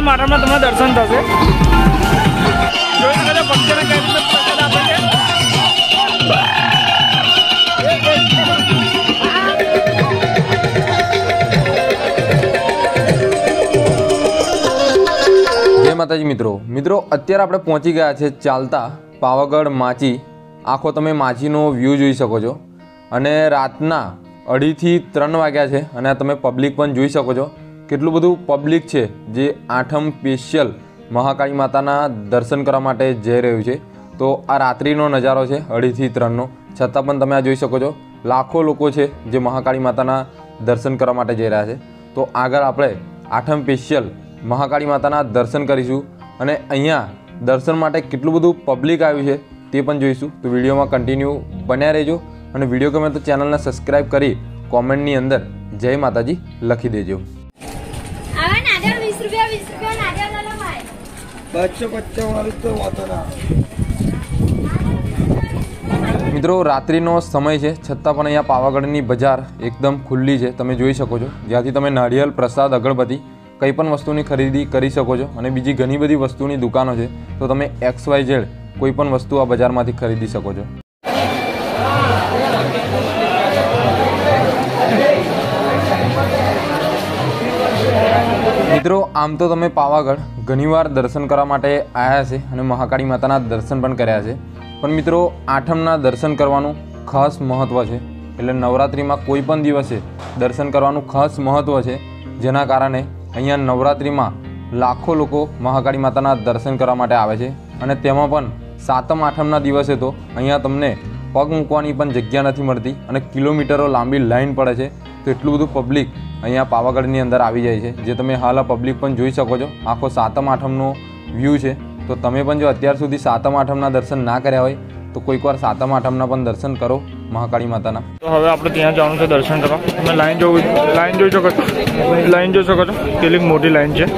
આઠમના તમને દર્શન થશે. જોઈ શકો છો ભક્તોને કઈ રીતે પ્રસાદ આપે છે. જય માતાજી મિત્રો અત્યારે આપણે પહોંચી ગયા છે ચાલતા પાવાગઢ માચી. આખો તમે માચીનો વ્યૂ જોઈ શકો છો અને રાતના 2:30 થી 3 વાગ્યા છે અને તમે પબ્લિક પણ જોઈ શકો છો. કેટલું બધું પબ્લિક છે જે આઠમ સ્પેશિયલ મહાકાળી માતાના દર્શન કરવા માટે જઈ રહ્યું છે. તો આ રાત્રિનો નજારો છે 2:30 થી 3નો. છતાં પણ તમે આ જોઈ શકો છો લાખો લોકો છે જે મહાકાળી માતાના દર્શન કરવા માટે જઈ રહ્યા છે. તો આગળ આપણે આઠમ સ્પેશિયલ મહાકાળી માતાના દર્શન કરીશું અને અહીંયા દર્શન માટે કેટલું બધું પબ્લિક આવ્યું છે તે પણ જોઈશું. તો વિડીયોમાં કન્ટિન્યુ બન્યા રહેજો અને વિડીયો ગમે તો ચેનલને સબસ્ક્રાઈબ કરી કોમેન્ટની અંદર જય માતાજી લખી દેજો. મિત્રો રાત્રિનો સમય છે છતાં પણ અહીંયા પાવાગઢની બજાર એકદમ ખુલ્લી છે. તમે જોઈ શકો છો જ્યાંથી તમે નારિયેળ, પ્રસાદ, અગરબત્તી કંઈ પણ વસ્તુની ખરીદી કરી શકો છો અને બીજી ઘણી બધી વસ્તુની દુકાનો છે. તો તમે XYZ કોઈ પણ વસ્તુ આ બજારમાંથી ખરીદી શકો છો. મિત્રો આમ તો તમે પાવાગઢ ઘણીવાર દર્શન કરવા માટે આવ્યા છે અને મહાકાળી માતાના દર્શન પણ કર્યા છે. પણ મિત્રો આઠમના દર્શન કરવાનું ખાસ મહત્ત્વ છે. એટલે નવરાત્રિમાં કોઈ પણ દિવસે દર્શન કરવાનું ખાસ મહત્ત્વ છે. જેના કારણે અહીંયા નવરાત્રિમાં લાખો લોકો મહાકાળી માતાના દર્શન કરવા માટે આવે છે અને તેમાં પણ સાતમ આઠમના દિવસે તો અહીંયા તમને પગ મૂકવાની પણ જગ્યા નથી મળતી અને કિલોમીટરો લાંબી લાઈન પડે છે. તો એટલું બધું પબ્લિક અહીંયા પાવાગઢની અંદર આવી જાય છે જે તમે હાલ આ પબ્લિક પણ જોઈ શકો છો. આખો સાતમ આઠમનો વ્યૂ છે. તો તમે પણ જો અત્યાર સુધી સાતમ આઠમના દર્શન ના કર્યા હોય તો કોઈકવાર સાતમ આઠમના પણ દર્શન કરો મહાકાળી માતાના. તો હવે આપણે ત્યાં જવાનું છે દર્શન કરવા. તમે લાઈન જોઈ શકો છો કેટલી મોટી લાઈન છે.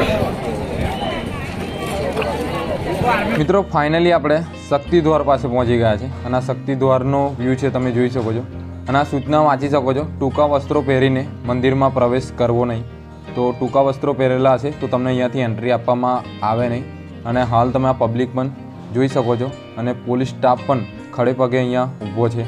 મિત્રો ફાઇનલી આપણે શક્તિદ્વાર પાસે પહોંચી ગયા છે અને આ શક્તિદ્વારનો વ્યૂ છે તમે જોઈ શકો છો અને આ સૂચના વાંચી શકો છો. ટૂંકા વસ્ત્રો પહેરીને મંદિરમાં પ્રવેશ કરવો નહીં. તો ટૂંકા વસ્ત્રો પહેરેલા હશે તો તમને અહીંયાથી એન્ટ્રી આપવામાં આવે નહીં. અને હાલ તમે આ પબ્લિક પણ જોઈ શકો છો અને પોલીસ સ્ટાફ પણ ખડે પગે અહીંયા ઊભો છે.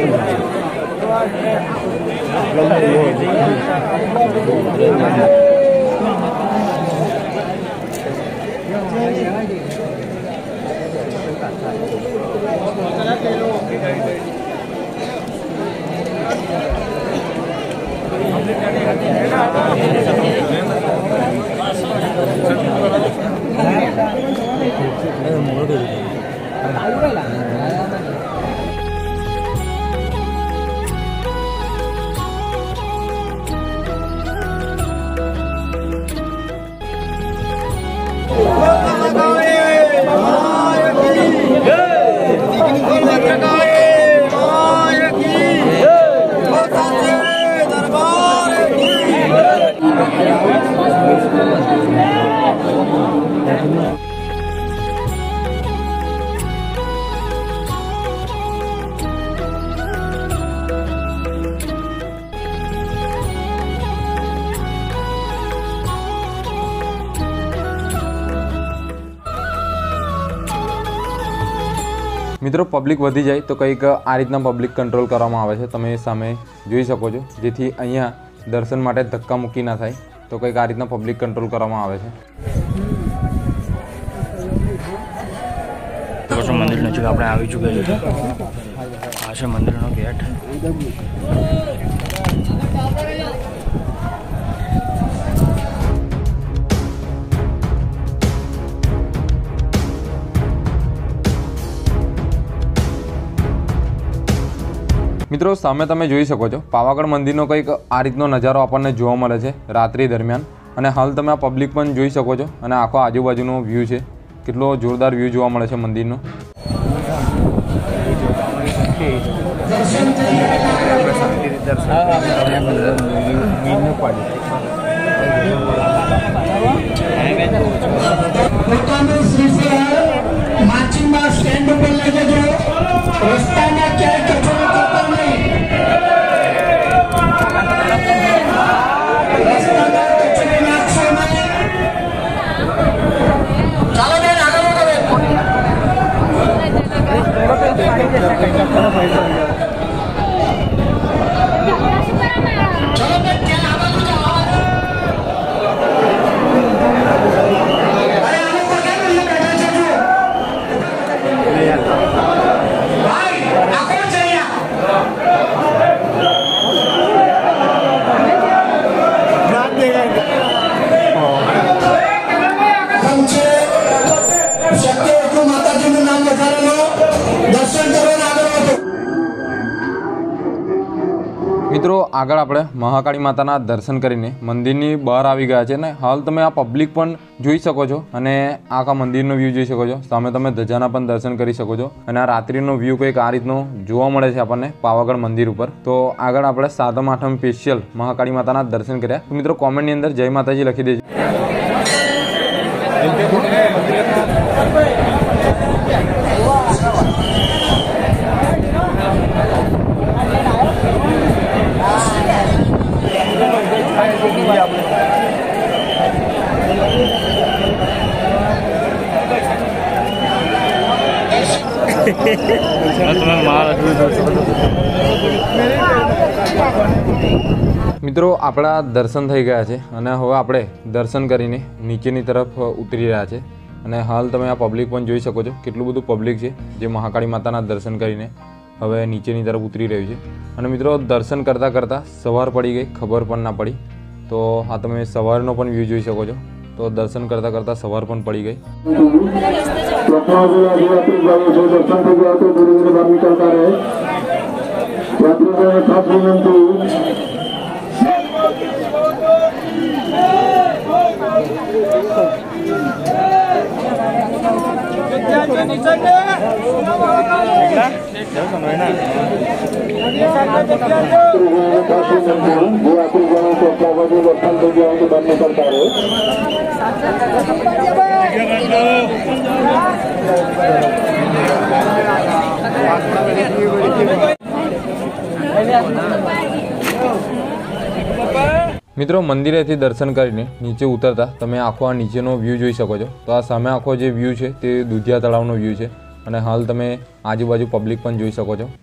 મિત્રો પબ્લિક વધી જાય તો કંઈક આ રીતના પબ્લિક કંટ્રોલ કરવામાં આવે છે. તમે સામે જોઈ શકો છો જેથી અહીંયા દર્શન માટે ધક્કા મૂકી ના થાય. તો કંઈક આ રીતના પબ્લિક કંટ્રોલ કરવામાં આવે છે. મંદિર નજીક આપણે આવી ચૂક્યા છીએ. આ છે મંદિરનો ગેટ. મિત્રો સામે તમે જોઈ શકો છો પાવાગઢ મંદિરનો કંઈક આ રીતનો નજારો આપણને જોવા મળે છે રાત્રિ દરમિયાન. અને હાલ તમે આ પબ્લિક પણ જોઈ શકો છો અને આખો આજુબાજુનો વ્યૂ છે. કેટલો જોરદાર વ્યૂ જોવા મળે છે મંદિરનો. મિત્રો આગળ આપણે મહાકાળી માતાના દર્શન કરીને મંદિરની બહાર આવી ગયા છે અને હાલ તમે આ પબ્લિક પણ જોઈ શકો છો અને આખા મંદિરનો વ્યૂ જોઈ શકો છો. સામે તમે ધજાના પણ દર્શન કરી શકો છો અને આ રાત્રિનો વ્યૂ કંઈક આ રીતનો જોવા મળે છે આપણને પાવાગઢ મંદિર ઉપર. તો આગળ આપણે 7મ 8મ સ્પેશિયલ મહાકાળી માતાના દર્શન કર્યા. તો મિત્રો કોમેન્ટની અંદર જય માતાજી લખી દેજો. મિત્રો આપણા દર્શન થઈ ગયા છે અને હવે આપણે દર્શન કરીને નીચેની તરફ ઉતરી રહ્યા છે અને હાલ તમે આ પબ્લિક પણ જોઈ શકો છો. કેટલું બધું પબ્લિક છે જે મહાકાળી માતાના દર્શન કરીને હવે નીચેની તરફ ઉતરી રહ્યું છે. અને મિત્રો દર્શન કરતાં કરતાં સવાર પડી ગઈ, ખબર પણ ના પડી. તો આ તમે સવારનો પણ વ્યૂ જોઈ શકો છો. તો દર્શન કરતાં કરતાં સવાર પણ પડી ગઈ. મિત્રો મંદિરેથી દર્શન કરીને નીચે ઉતરતા તમે આખો આ નીચેનો વ્યૂ જોઈ શકો છો. તો આ સામે આખો જે વ્યૂ છે તે દુધિયા તળાવનો વ્યૂ છે અને હાલ તમે આજુબાજુ પબ્લિક પણ જોઈ શકો છો.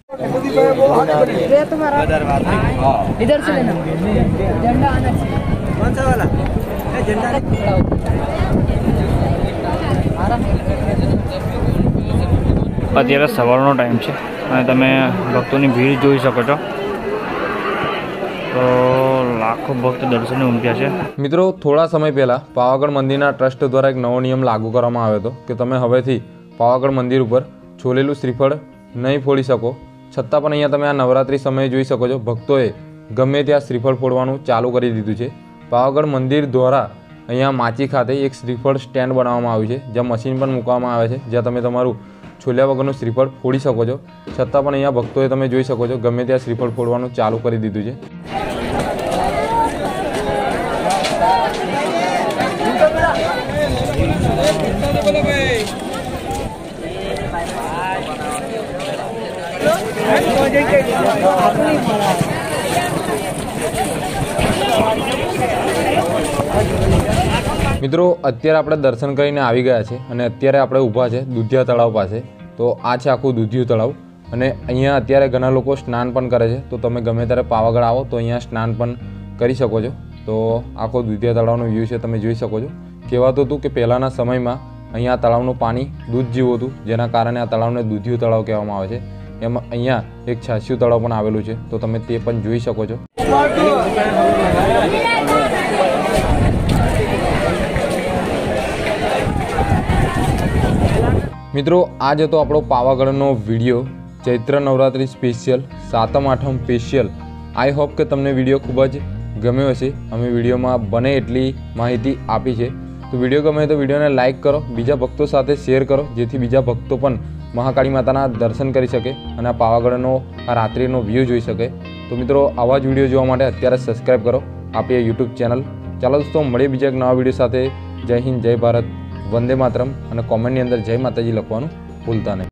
અત્યારે સવારનો ટાઈમ છે અને તમે ભક્તોની ભીડ જોઈ શકો છો. તો લાખો ભક્ત દર્શને ઉમટ્યા છે. મિત્રો થોડા સમય પહેલાં પાવાગઢ મંદિરના ટ્રસ્ટ દ્વારા એક નવો નિયમ લાગુ કરવામાં આવ્યો હતો કે તમે હવેથી પાવાગઢ મંદિર ઉપર છોલેલું શ્રીફળ નહીં ફોડી શકો. છતાં પણ અહીંયા તમે આ નવરાત્રિ સમયે જોઈ શકો છો ભક્તોએ ગમે ત્યાં શ્રીફળ ફોડવાનું ચાલુ કરી દીધું છે. પાવાગઢ મંદિર દ્વારા અહીંયા માચી ખાતે એક શ્રીફળ સ્ટેન્ડ બનાવવામાં આવ્યું છે જ્યાં મશીન પણ મૂકવામાં આવે છે જ્યાં તમે તમારું છોલ્યા વગરનું શ્રીફળ ફોડી શકો છો. છતાં પણ અહીંયા ભક્તોએ તમે જોઈ શકો છો ગમે ત્યાં શ્રીફળ ફોડવાનું ચાલુ કરી દીધું છે. મિત્રો અત્યારે આપણે દર્શન કરીને આવી ગયા છે અને અત્યારે આપણે ઊભા છે દુધિયા તળાવ પાસે. તો આ છે આખું દુધિયું તળાવ અને અહીંયા અત્યારે ઘણા લોકો સ્નાન પણ કરે છે. તો તમે ગમે ત્યારે પાવાગઢ આવો તો અહીંયા સ્નાન પણ કરી શકો છો. તો આખો દુધિયા તળાવનો વ્યૂ છે તમે જોઈ શકો છો. કહેવાતું હતું કે પહેલાંના સમયમાં અહીંયા તળાવનું પાણી દૂધ જેવું હતું જેના કારણે આ તળાવને દુધિયું તળાવ કહેવામાં આવે છે. એમાં અહીંયા એક છાશિયું તળાવ પણ આવેલું છે તો તમે તે પણ જોઈ શકો છો. મિત્રો આ જ હતો આપણો પાવાગઢનો વિડીયો ચૈત્ર નવરાત્રિ સ્પેશિયલ 7મ 8મ સ્પેશિયલ. આઈ હોપ કે તમને વિડીયો ખૂબ જ ગમ્યો હશે. અમે વિડીયોમાં બને એટલી માહિતી આપી છે. તો વિડીયો ગમે તો વિડીયોને લાઇક કરો, બીજા ભક્તો સાથે શેર કરો જેથી બીજા ભક્તો પણ મહાકાળી માતાના દર્શન કરી શકે અને આ પાવાગઢનો આ રાત્રિનો વ્યૂ જોઈ શકે. તો મિત્રો આવા જ વિડીયો જોવા માટે અત્યારે સબસ્ક્રાઈબ કરો આપણી યુટ્યુબ ચેનલ. ચાલો દોસ્તો મળીએ બીજા એક નવા વિડીયો સાથે. જય હિન્દ, જય ભારત, વંદે માતરમ અને કોમેન્ટની અંદર જય માતાજી લખવાનું ભૂલતા નહીં.